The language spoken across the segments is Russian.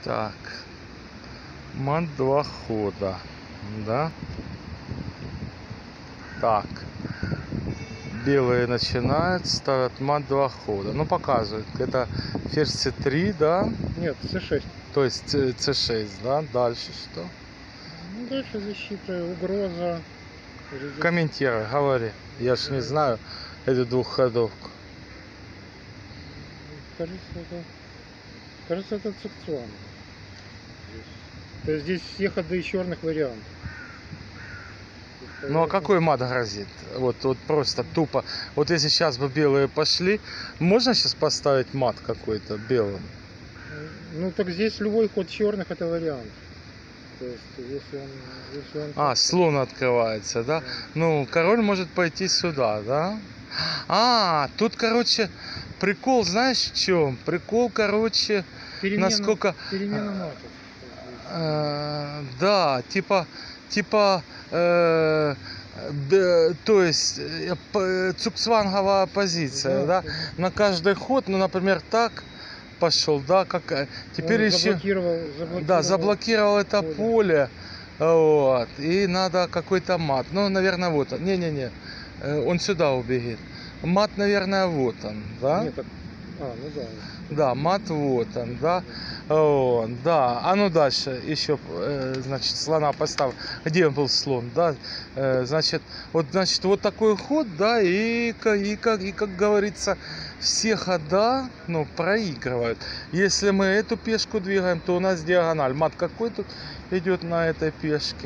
Так. Мат 2 хода. Да? Так. Белые начинают, ставят мат 2 хода. Ну, показывают. Это ферзь c3, да? Нет, c6. То есть c6, да? Дальше что? Ну, дальше защита, угроза. Комментируй, говори. Я ж не знаю эту двухходовку. Кажется, это цукцуан. То есть здесь все ходы черных вариантов. Ну а какой мат грозит? Вот просто тупо. Вот если сейчас бы белые пошли, можно сейчас поставить мат какой-то белым? Ну так здесь любой ход черных это вариант. То есть если он слон открывается, да? Да. Ну, король может пойти сюда, да? Тут, короче, прикол, знаешь в чем? Прикол, короче, насколько... Перемена матов. Да, то есть цукцванговая позиция, да? На каждый ход, ну, например, так пошел, да, как теперь он еще заблокировал это поле, вот, и надо какой-то мат, ну, наверное, вот он, не, он сюда убегет, мат, наверное, вот он, да? Нет, ну да. Да, мат вот он, да. Да, а ну дальше еще, значит, слона поставил. Где был слон, да? Значит, вот такой ход, да, и как говорится, все хода, ну, проигрывают. Если мы эту пешку двигаем, то у нас диагональ. Мат какой тут идет на этой пешке?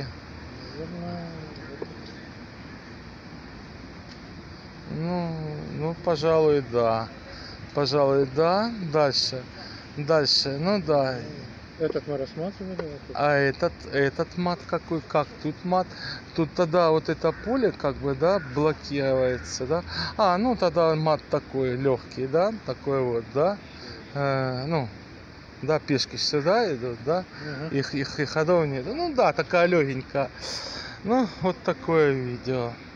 Ну, пожалуй, да. Дальше, ну да. Этот мы рассматривали. А этот мат какой, как тут мат? Тут тогда вот это поле как бы, да, блокируется, да? Ну тогда мат такой легкий, да, такой вот, да? Ну, да, пешки сюда идут, да? Их ходов нет. Ну да, такая легенькая. Ну, вот такое видео.